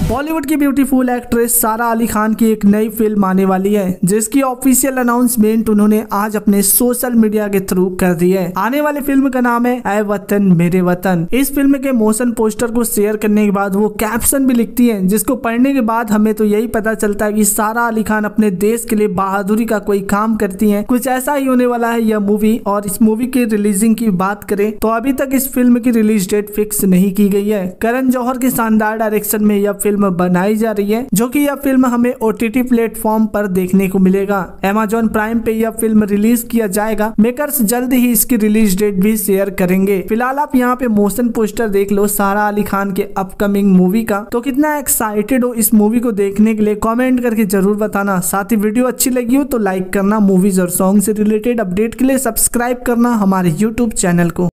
बॉलीवुड की beautiful actress सारा अली खान की एक नई फिल्म आने वाली है, जिसकी ऑफिशियल अनाउंसमेंट उन्होंने आज अपने सोशल मीडिया के थ्रू कर दी है। आने वाली फिल्म का नाम है ऐ वतन मेरे वतन। इस फिल्म के मोशन पोस्टर को शेयर करने के बाद वो कैप्शन भी लिखती है, जिसको पढ़ने के बाद हमें तो यही पता चलता है कि सारा अली खान अपने देश के लिए बहादुरी का कोई काम करती है। कुछ ऐसा ही होने वाला है यह मूवी। और इस मूवी की रिलीजिंग की बात करें तो अभी तक इस फिल्म की रिलीज डेट फिक्स नहीं की गई है। करण जौहर के शानदार डायरेक्शन में यह फिल्म बनाई जा रही है, जो कि यह फिल्म हमें OTT प्लेटफॉर्म पर देखने को मिलेगा। Amazon प्राइम पे यह फिल्म रिलीज किया जाएगा। मेकर्स जल्द ही इसकी रिलीज डेट भी शेयर करेंगे। फिलहाल आप यहाँ पे मोशन पोस्टर देख लो सारा अली खान के अपकमिंग मूवी का। तो कितना एक्साइटेड हो इस मूवी को देखने के लिए कमेंट करके जरूर बताना। साथ ही वीडियो अच्छी लगी हो तो लाइक करना। मूवीज और सॉन्ग से रिलेटेड अपडेट के लिए सब्सक्राइब करना हमारे YouTube चैनल को।